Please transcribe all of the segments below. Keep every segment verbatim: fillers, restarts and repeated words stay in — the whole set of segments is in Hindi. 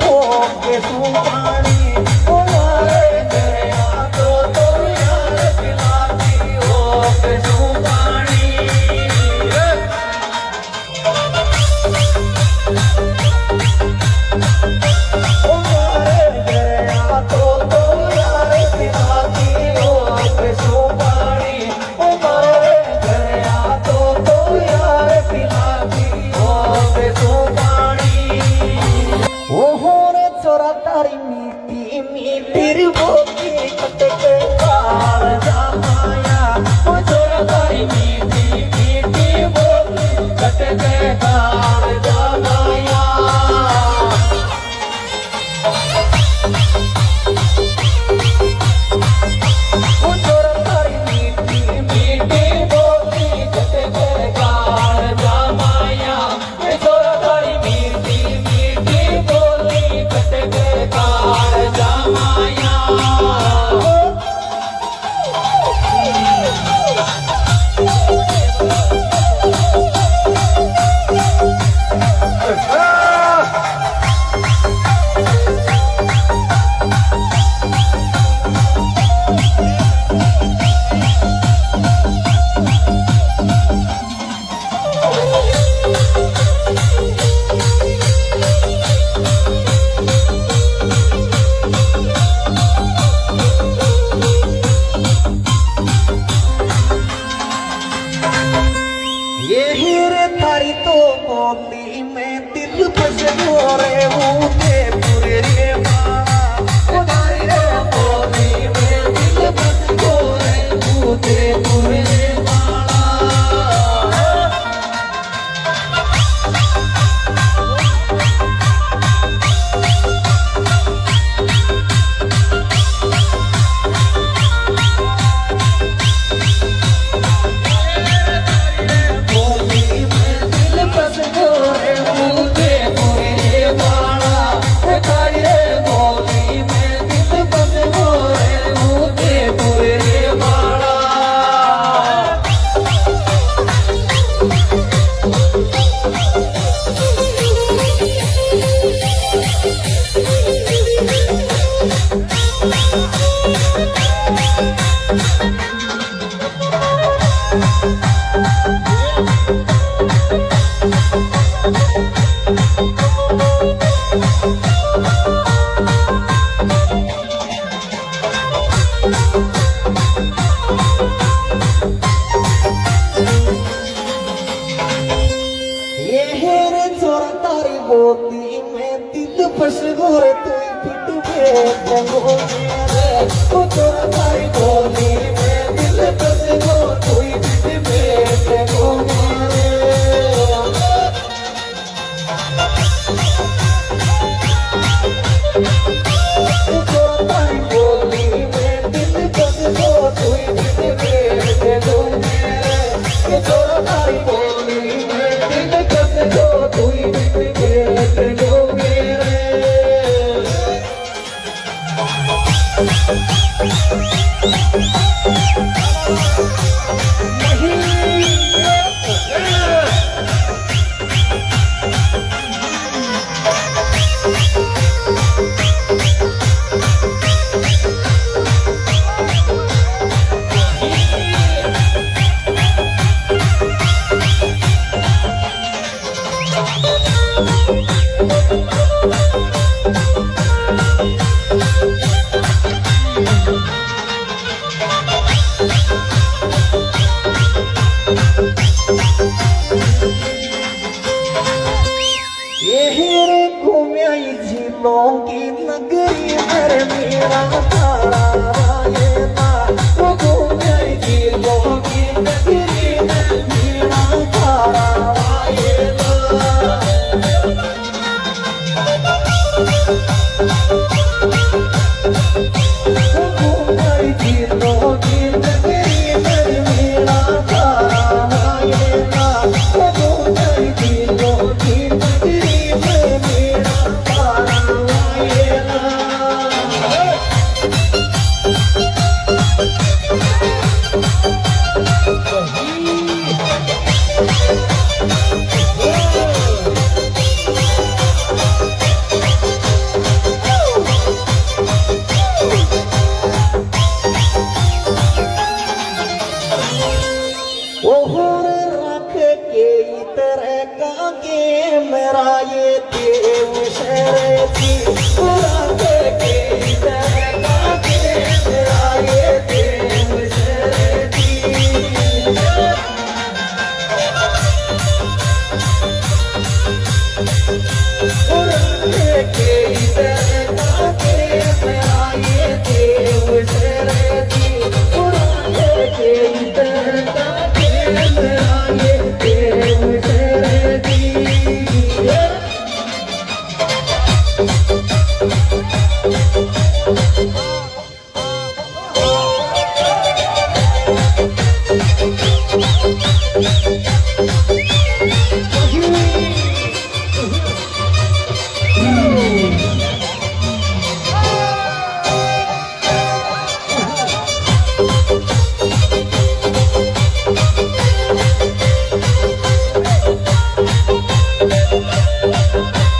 हो के तू पानी ओ मारे दरिया तो तो यार पिलाती हो के तू पानी ओ मारे दरिया तो तो यार पिलाती हो के तू पानी ओ मारे दरिया तो तो यार पिलाती हो के तू पानी ओ होरे चोरा तारी मीठी मीठी बोली कटक कार जामाया ओ चोरा तारी मीठी मीठी बोली कटक कार जामाया ओ चोरा तारी मीठी मीठी बोली कटक कार जामाया ओ चोरा तारी मीठी मीठी बोली कटक कार जामाया ये हीरे थारी तो बोली में दिल बस गोरे मुझे पूरे रे मारा थारी रे बोली में दिल बस गोरे मुझे पूरे रे मारा ये हेरे चोरा तारी बोली में दिल फंस गोरे तू पिट के जंगो मेरे ओ चोरा तारी बोली में दिल फंस गो तू पिट के जंगो मेरे ओ चोरा तारी बोली में दिल फंस गो तू पिट के जंगो मेरे ओ चोरा तारी बोली में दिल फंस गो तू पिट के जंगो मेरे ये हीरे घूमिया झीलों की नगरी मेरे मेरा तारा ये ना वो घूमिया झीलों की नगरी मेरे मेरा तारा ये ना वो घूमिया झीलों की नगरी मेरे मेरा तारा ये ना वो घूमिया झीलों की नगरी मेरे मेरा तारा ये ना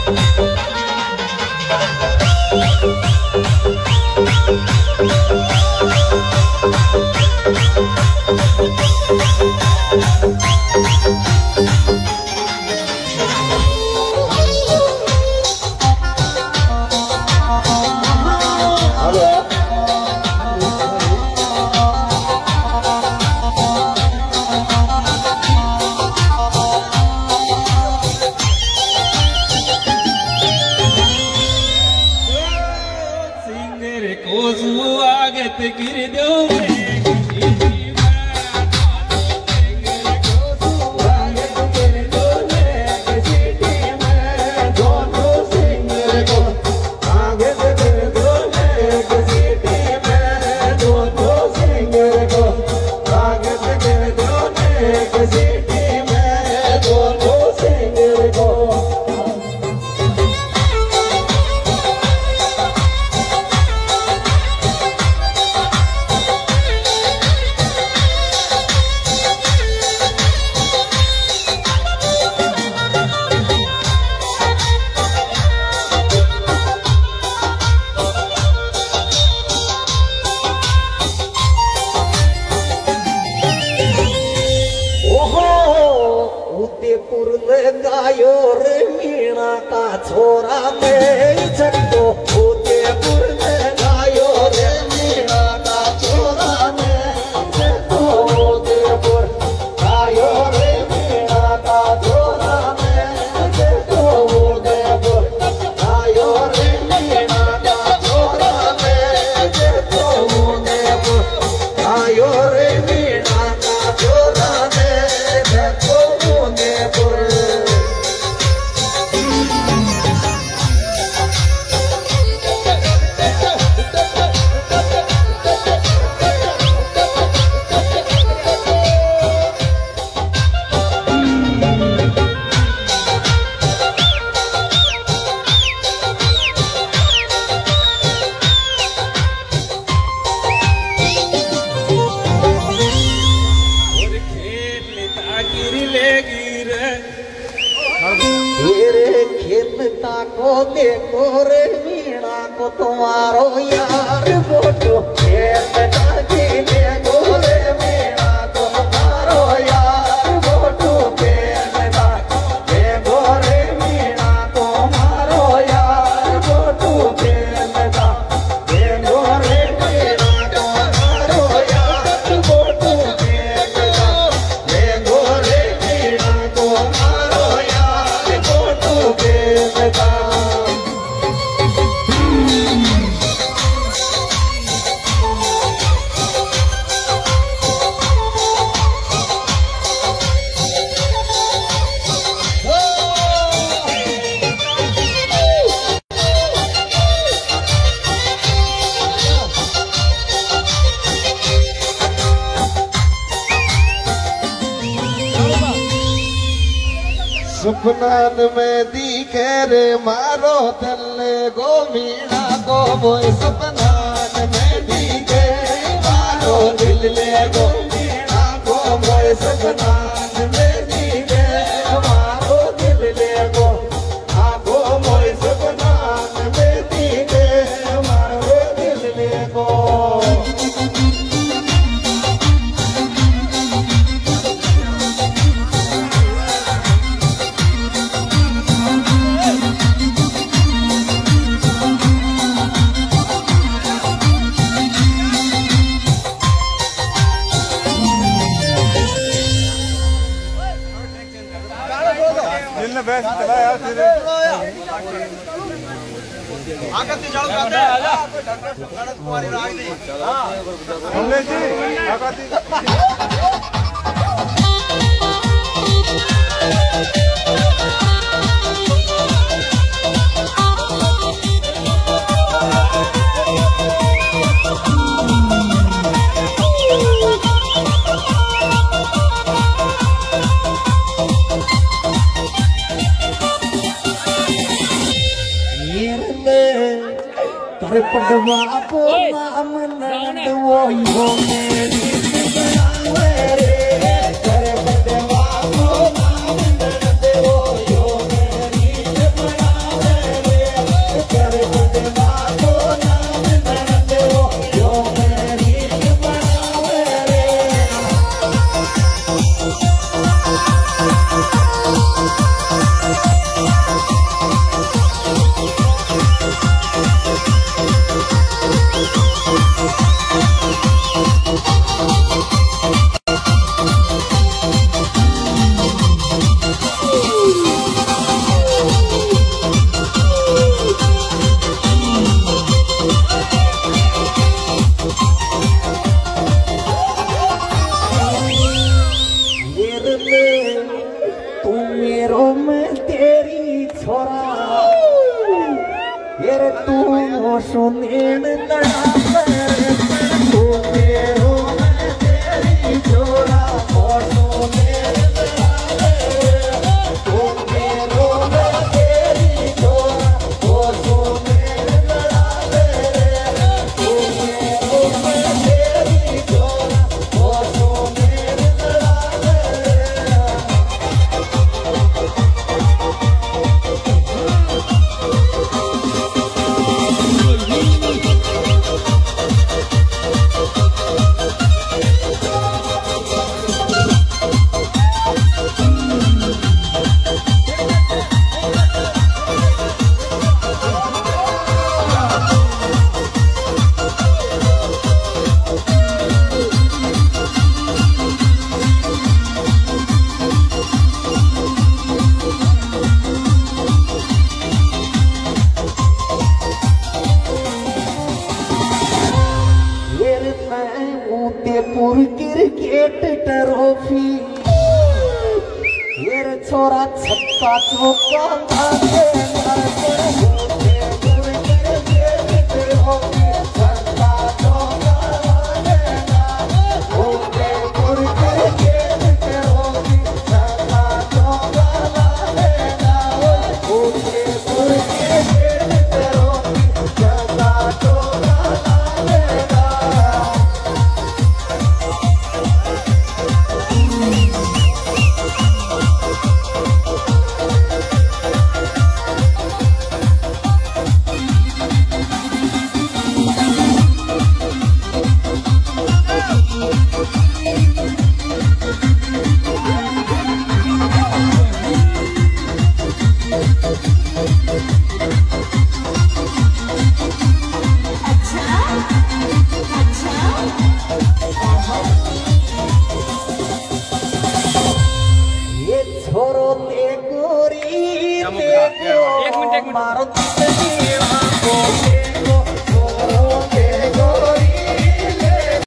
सुपनान में दिखे रे मारो तल्ले गो मीणा को बोए सपनान में दिखे मारो दिल ले गो मीणा को बोए सपनान में दिखे मारो दिल ले गो आगो मोए सपनान में दिखे मारो दिल ले गो बेस्ट चला यार तेरे आगत जाओ करते आजा गणेश कुमारी राग दी हां हमने जी आगत पड़वा को नाम नंद वो यो मेरी रे करे पड़वा को नाम नंद वो यो मेरी ये तू सुनील लड़ा तू मेरो मैं तेरी जोड़ा सुनील तू मेरो मैं तेरी जोड़ा सुनील लड़ा तू मेरो मैं तेरी जोड़ा सुनील लड़ा उदयपुर क्रिकेट ट्रॉफी ये छोरा छक्का चौका मारे उदयपुर क्रिकेट ट्रॉफी छक्का चौका मारे उदयपुर क्रिकेट ट्रॉफी छक्का चौका मारे उदयपुर क्रिकेट ट्रॉफी छक्का चौका मारे एक मिनट एक मिनट